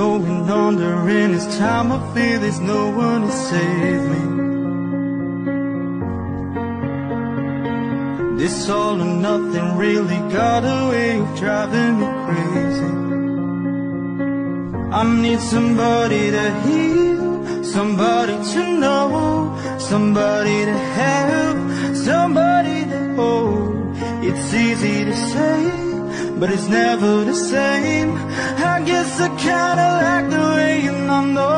going under, and this time I feel there's no one to save me. This all or nothing really got a way of driving me crazy. I need somebody to hear, somebody to know, somebody to have, somebody to hold. It's easy to say, but it's never the same. I guess I kinda like the way, and I know